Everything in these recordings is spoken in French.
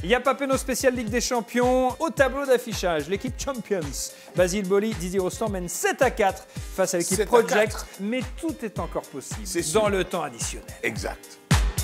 Il y a Papeno spécial Ligue des Champions. Au tableau d'affichage, l'équipe Champions. Basile Boli, Didier Rostand mène 7-4 face à l'équipe Project. Mais tout est encore possible dans le temps additionnel. Exact.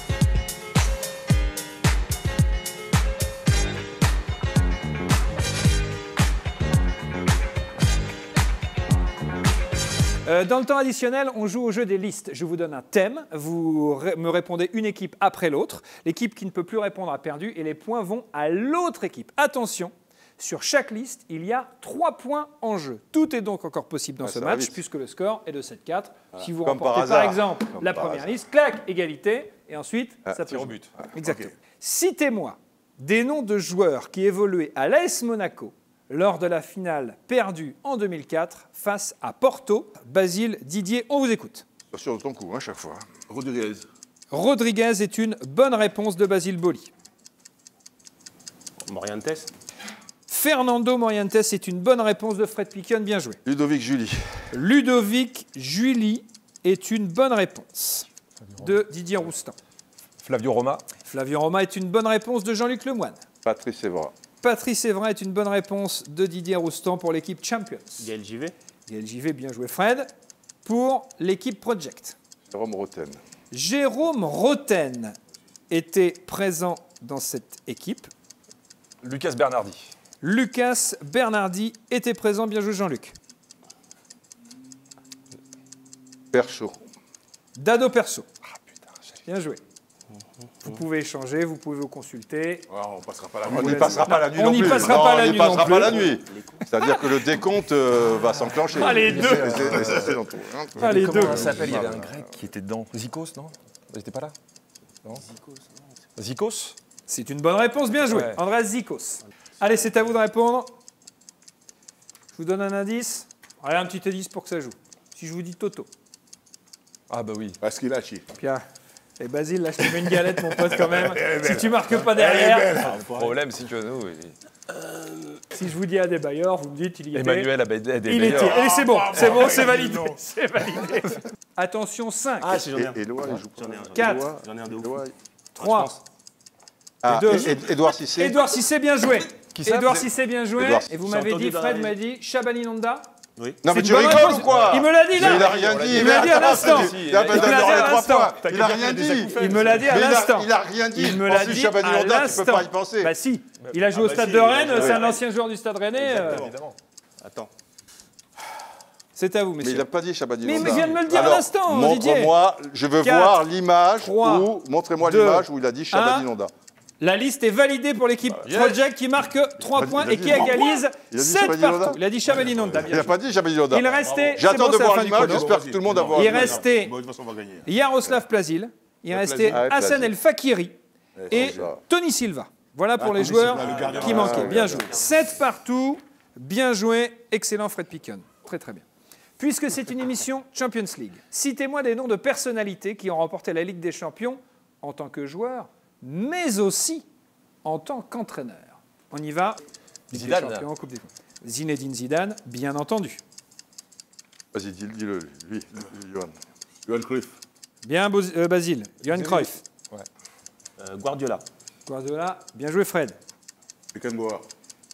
Dans le temps additionnel, on joue au jeu des listes. Je vous donne un thème, vous me répondez une équipe après l'autre. L'équipe qui ne peut plus répondre a perdu et les points vont à l'autre équipe. Attention, sur chaque liste, il y a 3 points en jeu. Tout est donc encore possible dans ce match puisque le score est de 7-4. Voilà. Si vous remportez par exemple la première liste, clac, égalité, et ensuite ça peut au but. Exactement. Okay. Citez-moi des noms de joueurs qui évoluaient à l'AS Monaco lors de la finale perdue en 2004 face à Porto. Basile, Didier, on vous écoute. Sur ton coup, chaque fois. Rodriguez. Rodriguez est une bonne réponse de Basile Boli. Morientes. Fernando Morientes est une bonne réponse de Fred Piquion, bien joué. Ludovic Julie. Ludovic Julie est une bonne réponse de Didier Roustan. Flavio Roma. Flavio Roma est une bonne réponse de Jean-Luc Lemoine. Patrice Evra. Patrice Evra est une bonne réponse de Didier Roustan pour l'équipe Champions. Gaël Givet. Gaël Givet, bien joué Fred. Pour l'équipe Project. Jérôme Roten. Jérôme Roten était présent dans cette équipe. Lucas Bernardi. Lucas Bernardi était présent, bien joué Jean-Luc. Perchaud. Dado Perso. Ah putain, bien joué. Vous pouvez échanger, vous pouvez vous consulter. Ouais, on ne passera pas la nuit. On n'y passera pas la nuit. On n'y passera pas la nuit. On n'y passera pas la nuit. C'est-à-dire que le décompte va s'enclencher. Ah, les deux. Ah, les deux. Comment ça s'appelle? Il y avait un grec qui était dedans. Zikos, non? Il n'était pas là? Non. Zikos? C'est une bonne réponse, bien joué. Ouais. Andreas Zikos. Allez, c'est à vous de répondre. Je vous donne un indice. Allez, un petit indice pour que ça joue. Si je vous dis Toto. Ah bah oui. Pasquillaci. Pierre. Et Basile, là, je te mets une galette, mon pote, quand même. Si tu marques pas derrière. Le problème, si tu veux, nous. Si je vous dis Adebayor, vous me dites, il y était. Emmanuel Adebayor. Il était. Et c'est bon, c'est bon, c'est validé. C'est validé. Attention, 5. Ah, si j'en ai un. Éloi, il joue pas. 4. J'en ai un de ouf. 3. Édouard Cissé. Édouard Cissé, bien joué. Édouard Cissé, bien joué. Et vous m'avez dit, Fred m'a dit, Chabani Nonda. Oui. Non mais tu rigoles ou quoi? Il me l'a dit là. Il n'a rien dit. Il me l'a dit à l'instant. Il a rien dit. Il me l'a dit à l'instant. Il n'a rien dit. Il me l'a dit à l'instant. Tu peux pas y penser. Bah si. Il a joué au Stade de Rennes. C'est un ancien joueur du Stade Rennais. Évidemment. Attends. C'est à vous, messieurs. Mais il n'a pas dit Chabani Mais Nonda. il vient de me le dire à l'instant, Didier. Montre-moi, je veux voir l'image où... Montrez-moi l'image où il a dit Chabani Nonda. La liste est validée pour l'équipe Project qui marque 3 points et qui égalise 7 partout. Il a dit Chabani Nonda. Il n'a pas dit Chabani Nonda. Il restait... J'attends de voir l'image, j'espère que tout le monde va voir. Il restait Yaroslav Plazil, il restait Hassan El Fakiri et Tony Silva. Voilà pour les joueurs qui manquaient. Bien joué. 7 partout. Bien joué. Excellent Fred Piquion. Très très bien. Puisque c'est une émission Champions League, citez-moi des noms de personnalités qui ont remporté la Ligue des Champions en tant que joueurs, mais aussi en tant qu'entraîneur. On y va. Zidane. Champions, Coupe des... Zinedine Zidane, bien entendu. Vas-y, dis-le, lui, Johan. Johan Cruyff. Bien, Basile. Johan Cruyff. Ouais. Guardiola. Guardiola, bien joué Fred. Beckenbauer.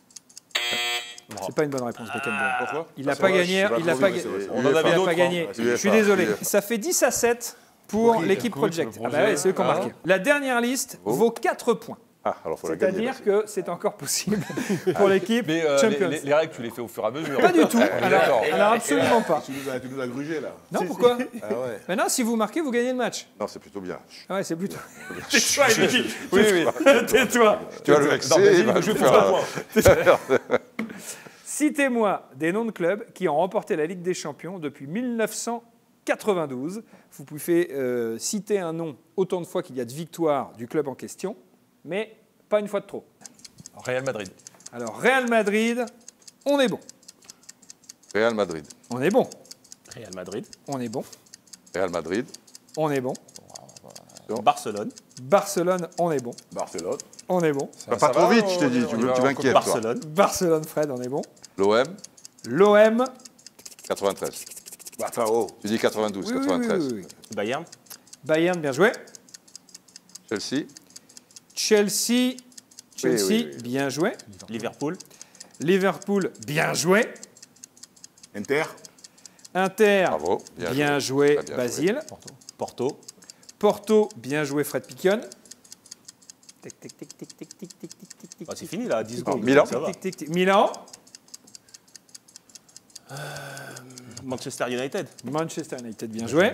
C'est pas une bonne réponse, Beckenbauer. Pourquoi? Il n'a pas gagné. Il n'a pas gagné. Je suis désolé. Ça fait 10-7 pour l'équipe Project. Ah bah ouais, c'est eux qui ont marqué. La dernière liste vaut 4 points. C'est-à-dire que c'est encore possible pour l'équipe Champions. Les règles, tu les fais au fur et à mesure. Pas du tout. Alors absolument pas. Tu nous as grugé là. Non, pourquoi? Maintenant, si vous marquez, vous gagnez le match. Non, c'est plutôt bien. Ah ouais, c'est plutôt. Tais-toi, il me dit. Oui, oui. Tais-toi. Tu vas le vexer. Je vais faire un point. Citez-moi des noms de clubs qui ont remporté la Ligue des Champions depuis 1992. Vous pouvez citer un nom autant de fois qu'il y a de victoires du club en question, mais pas une fois de trop. Real Madrid. Alors, Real Madrid, on est bon. Real Madrid. On est bon. Real Madrid. On est bon. Real Madrid. On est bon. Barcelone. Barcelone, on est bon. Barcelone. On est bon. Pas trop vite, je te dis. Tu m'inquiètes. Barcelone. Barcelone, Fred, on est bon. L'OM. L'OM. 93. Enfin, oh. Tu dis 92, 93. Oui. Chelsea, bien joué. Liverpool. Liverpool, bien joué. Inter. Inter, Bravo. bien joué, Basile. Porto. Porto, bien joué, Fred Piquion. Ah, c'est fini là, 10 secondes. Milan. Ça va. Milan. Manchester United. Manchester United, bien joué.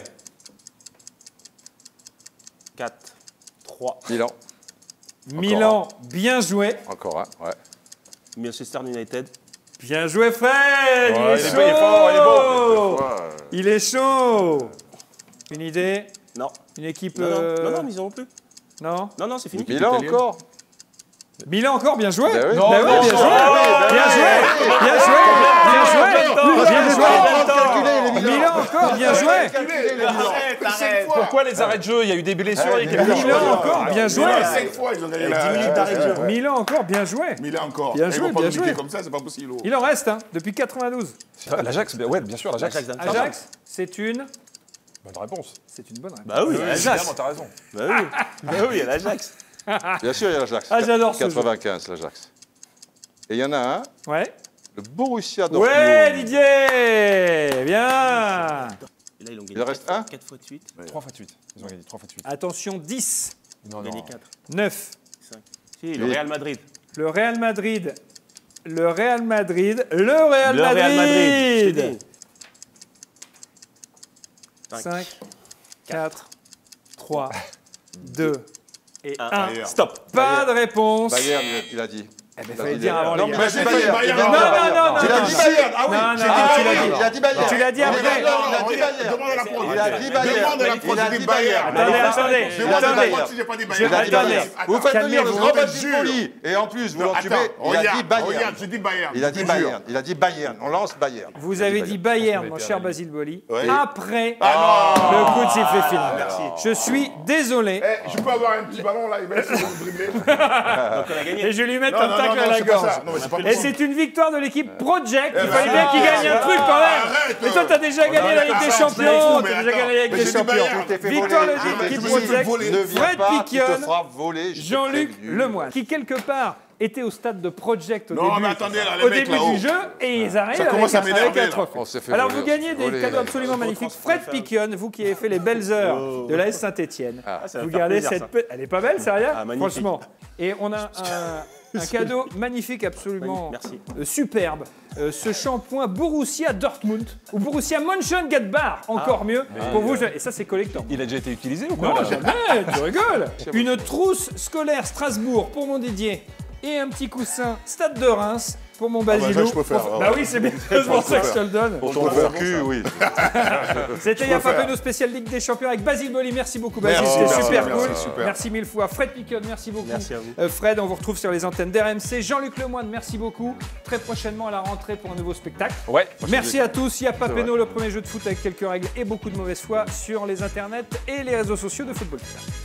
4, 3. Milan. Milan, bien joué. Encore un, ouais. Manchester United. Bien joué, Fred. Il est chaud. Il est fort, il est bon. Il est chaud. Une idée? Non. Une équipe... Non, mais ils n'en ont plus. Non. Non, c'est fini. Milan encore. Milan encore, bien joué. Ben oui. Ben oui, bien joué. Bien joué. Bien joué. Bien joué. Bien joué. Milan encore, bien joué. Arrête. Pourquoi les arrêts de jeu? Il y a eu des blessures. Il y a quelques Milan encore, bien joué. 5 fois, ils ont gagné la... 10 minutes d'arrêt de jeu. Milan encore, bien joué. Milan encore. Bien Ils joué, vont pas bien nous piquer joué. comme ça, c'est pas possible. Il en reste, hein, depuis 92. L'Ajax, ouais, bien sûr, l'Ajax. Ajax, c'est une... Bonne réponse. C'est une bonne réponse. Bah oui, l'Ajax. Évidemment, t'as raison. Bah oui, il y a l'Ajax. Bien sûr, il y a l'Ajax. Ah, j'adore ce jeu. 95, l'Ajax. Et il y en a un, Ouais. le Borussia Dortmund. Ouais, Didier. Bien. Et là, ils ont gagné Il en reste un 4 fois de suite. 3 fois de suite. Ils ont gagné 3 fois de suite. Attention, 10, Ils ont gagné 4, 9. 5. Si, le Real Madrid. Le Real Madrid. Le Real Madrid. Le Real Le Real Madrid. Madrid. 5, 5, 4, 3, 2 et 1. Bayern. Stop. Pas de réponse. Bayern, il a dit. Eh ben, fallait le dire avant Non, les mais gars. j'ai Bayern. Bayern. Non, non, non, non. Il a dit Bayern. Ah oui. Non, non, Ah tu l'as oui, dit. il a dit Bayern. Tu l'as dit après. Il a dit Bayern. Demande à la prod. Il a dit Bayern. Demande à la prod, Il a j'ai dit dit Bayern. Bayern. Attendez, Demande à la attendez. prod si j'ai pas dit Je vais Bayern. pas donner. Vous faites venir le Calmez-vous. grand Je te Basile jure. Boli. Et en plus, vous l'entubez. Attends, Il a dit regarde, Bayern. j'ai dit Bayern. Il a dit Bayern. Il a dit Bayern. On lance Bayern. Vous avez dit Bayern, mon cher Basile Boli, Ouais. après Ah le coup de sifflet final. Merci. Je suis désolé. Eh, je peux avoir un petit ballon là, il va essayer de me dribbler. Donc, on a gagné. Et je vais lui mettre Non, un non, tacle non, à la c'est pas gorge. ça. Non, mais c'est pas Et possible. c'est une victoire de l'équipe Project. Il ben, fallait bien qu'il gagne un truc quand même. Arrête. Mais toi, t'as déjà gagné la Ligue des Champions. T'as déjà gagné la Ligue des Champions. Victoire de l'équipe Project. Ne viens Fred pas, tu te Piquion, feras voler. je t'ai Jean-Luc prévenu. Lemoine, qui quelque part était au stade de Project au Non, début, mais attendez, là, les au mecs début là-haut. du jeu, et ils arrivent Ça commence à avec m'énerver, un là. trophée. On s'est fait Alors voler, vous gagnez des voler, cadeaux là. absolument magnifiques. Fred Piquion, vous qui avez fait les belles heures de l'AS Saint-Etienne, ça va vous faire gardez plaisir, cette... ça. Elle est pas belle, sérieux? Ah, magnifique. Franchement. Et on a un cadeau magnifique, absolument Merci. superbe. Ce shampoing Borussia Dortmund, ou Borussia Mönchengladbach, encore mieux, pour vous. Et ça, c'est collector. Il a déjà été utilisé ou quoi Non, là jamais, tu rigoles. Une trousse scolaire Strasbourg pour mon Didier et un petit coussin Stade de Reims pour mon Basilou. ça, je peux faire, Bah oui, c'est bien, c'est pour ça que je te le donne. Pour ton faire cul, oui. C'était Y'a pas Penaud spécial Ligue des Champions avec Basile Boli. Merci beaucoup, Basile, Merci, c'était merci, super merci, cool. super. Merci mille fois. Fred Piquion, merci beaucoup. Merci à vous. Fred, on vous retrouve sur les antennes d'RMC. Jean-Luc Lemoine, merci beaucoup. Très prochainement à la rentrée pour un nouveau spectacle. Ouais. Merci à tous. Y'a pas Penaud, le premier jeu de foot avec quelques règles et beaucoup de mauvaise foi sur les internets et les réseaux sociaux de Football Club.